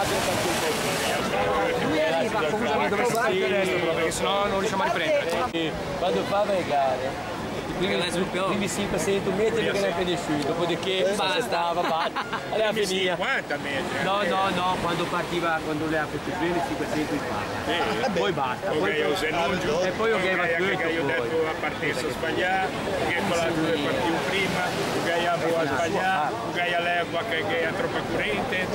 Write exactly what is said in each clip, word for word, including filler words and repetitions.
Lui arriva comunque dove sta il destro, perché sennò non riusciamo a riprendere. Quando fa le gare, i primi cinque cento metri che non finisci, dopodiché basta, va bene, allora finia. cinquanta metri. No, no, no, quando partiva, quando le ha fatto i primi cinquecento in palla. Poi basta. Poi io Zenugio, e poi io che io ho detto a partenza sbagliata, che con la due partivo prima, che avevo sbagliato, che all'epoca che è troppa corrente.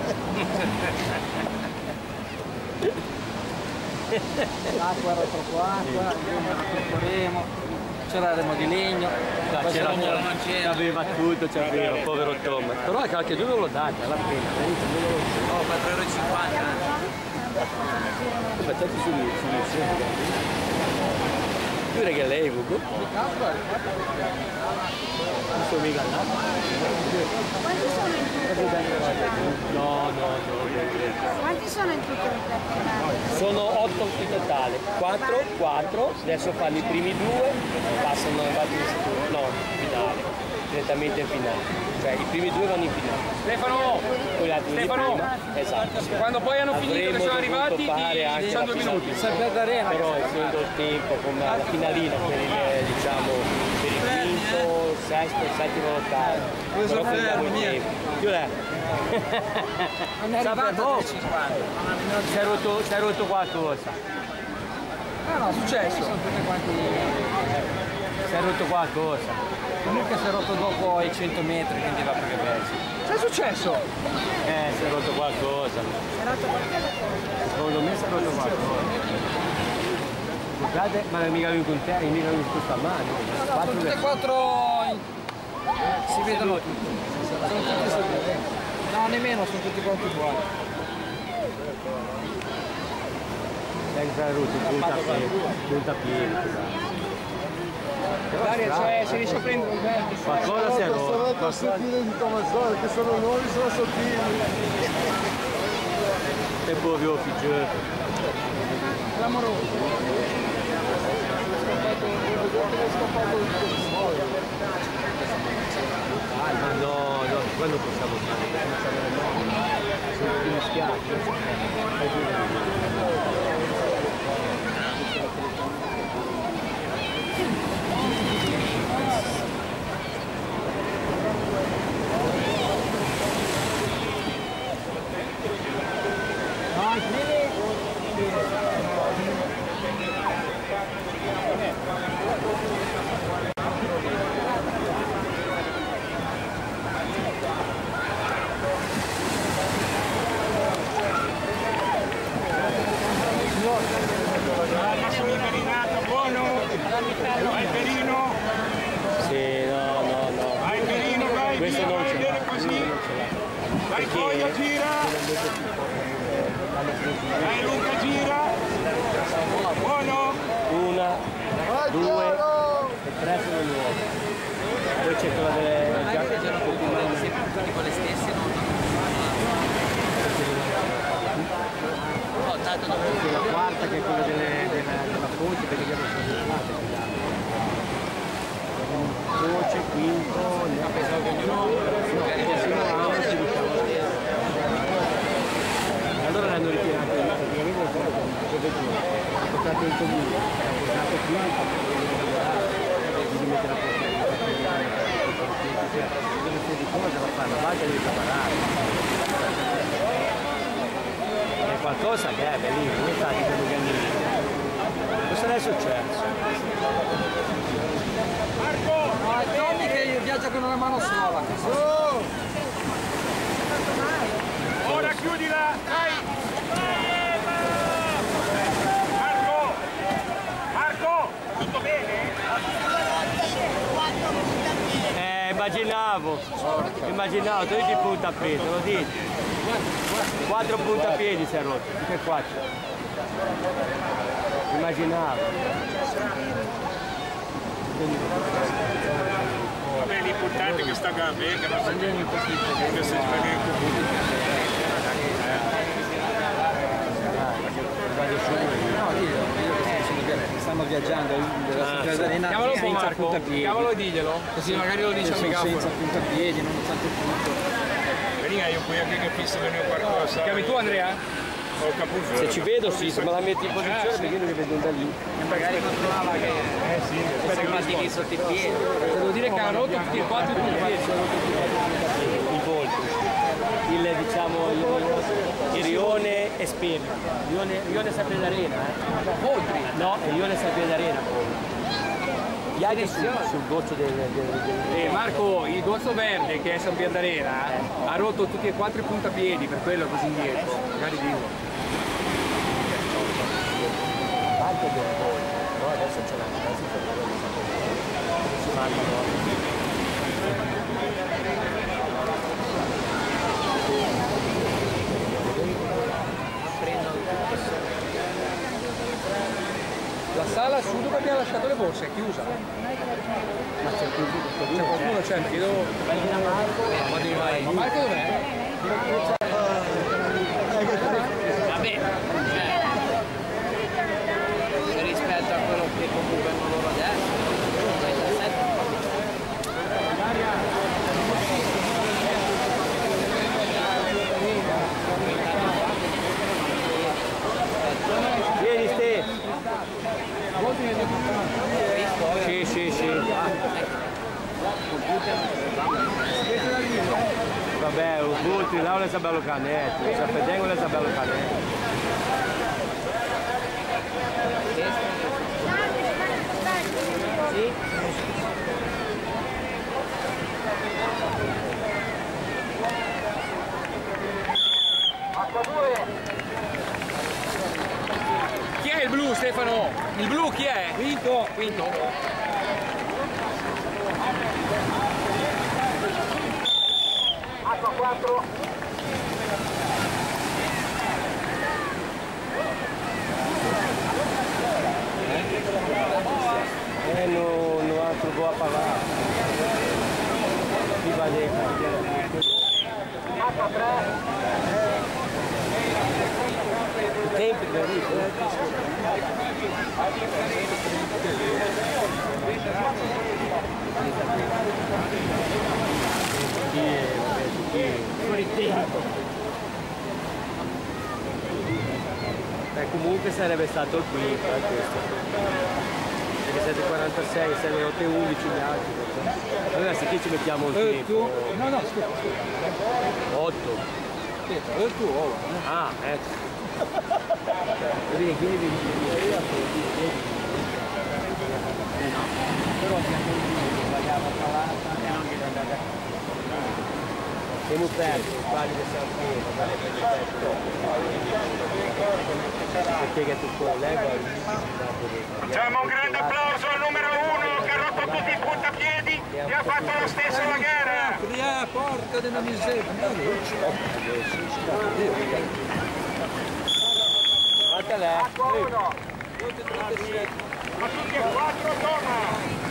L'acqua era troppo acqua, la percorremo. C'era remo di legno, c'era aveva tutto, c'aveva, povero Tom. Però anche due non lo date, alla fine. Oh, quattro euro e cinquanta. Facciate su lì, su lì, su lì. Che lei, Gugu? Non so mica là. Quanti sono in tutto? No, no, no. Quanti sono in tutto il campionato? Sono otto in totale, quattro, quattro, adesso fanno i primi due, passano in no, finale, direttamente in finale. Cioè i primi due vanno in finale. Stefano! Stefano! Prima, esatto. Sì. Quando poi hanno finito che sono arrivati, diciamo due minuti. Sempre d'arena. Però essendo il tempo come la finalina per il, diciamo, per il quinto, sesto, settimo, ottavo. Dove sono fermi? Più là. Non è arrivato a cinquanta. Si è rotto, si è rotto qualcosa. Ah no, è successo. Sono tutti quanti... Si è rotto qualcosa. Comunque si è rotto dopo i cento metri, quindi va più che peggio. Che è successo? Eh, si è rotto qualcosa. Si è rotto qualcosa? Secondo me si è rotto qualcosa. Guardate, ma mica lui con te, mica lui con sta mano. No, no, sono tutte e quattro in... si vedono tutti. Sono tutti sopra. No, nemmeno, sono tutti quanti uguali. Dai che si è rotto, punta piedi. Punta piedi. Daria, cioè, si riesce a prendere un vento. Qualcosa si è rotto. Sono andato a sottile di Tomazzoli, che sono nuovi, sono sottili. E poi vi ho figlio. Clamoroso. Ah, ma no, no, quello possiamo fare, senza avere no. Sono tutti mischiati. Sono imperinato, buono? Vai Perino? Sì, no, no, no. Vai Perino, vai, questo via, non vai ce bene l'ha. così. Vai Coglio, gira. Vai Luca, gira. Buono? Una, due e tre sono nuove. Poi c'è quella delle giacche sempre tutti con le stesse, non no, tanto dove la quarta che è quella delle, della, della fonte perché abbiamo sono voce, quinto, ne ha pensato che ognuno magari fino a una si riusciamo a allora l'hanno ritirato praticamente il fuoco ha portato il comune ha portato qui di mettere a posto delle serie di cose la fanno la base deve separare è qualcosa che è bellissimo non sta di quello che hanno cosa è successo? Marco! no, è Tommy che viaggia con una mano sola. Oh! Ora chiudila! Dai! Marco! Marco! Tutto bene? Eh, immaginavo, immaginavo, tu dici puntapiede, lo dici? Quattro puntapiedi si è rotto, che quattro? Immaginavo. Vabbè, l'importante è che sta a me, che non si viene in questo che si sveglia in Stanno viaggiando Chiamalo un po' senza Marco, puntapiedi. chiamalo e diglielo, così magari lo dice al megafono. Senza puntapiedi, non tanto punto. Veniva io qui anche che fisso venire qualcosa. Chiami tu Andrea? Ho Capuzzo. Se ci vedo sì, se me la metti in posizione perché io li vedo da lì. Magari controllava che Eh sì, aspetta che fatti lì sotto i piedi. Devo dire che ha rotto tutti e quattro i piedi. Il volto. Il diciamo il, il rione esperto. Il rione, il rione sempre d'arena, eh? Voltri. No, il rione sempre d'arena poi. Gli altri sul, sul goccio del, del, del... E Marco, il gozzo verde che è San Pierdarena eh, ha rotto tutti e quattro i puntapiedi, per quello è così indietro. Magari dico. Anche del volto. No, adesso ce l'hanno, adesso si mandano. La sala su dove abbiamo lasciato le borse è chiusa. Ma c'è C'è qualcuno, c'è, mi chiedo. Ma di vai. Ma Marco dov'è? Vabbè, cioè, rispetto a quello che comunque hanno loro adesso. Vieni Ste! Sì, sì, sì. Vabbè, o Voltri là le sabello canetto, se pedengo le sabello canetto. Sì? Chi è il blu, Stefano? Il blu chi è? Quinto. Quinto. Acqua quattro. Eh, non no altro può parlare. Chi va dentro? Acqua tre. I tempi per lì. Fuori tempo. Beh, comunque sarebbe stato il quinto eh, questo. Perché sette e quarantasei, sei otto e undici gli altri. Allora se qui ci mettiamo il tempo. No, no, aspetta, otto. aspetta, è il tuo. Oh. Ah, ecco. Vedi, quindi devi dire a però abbiamo sbagliato a palata e non viene andata. Siamo persi, sbagli che siamo qui, magari per il petto. Perché che tu con l'ego Facciamo un grande applauso al numero uno che ha rotto tutti i puntapiedi e ha fatto lo stesso la gara. Ah, porca della miseria. Guarda lei. Acqua uno. Ma tutti e quattro, toma!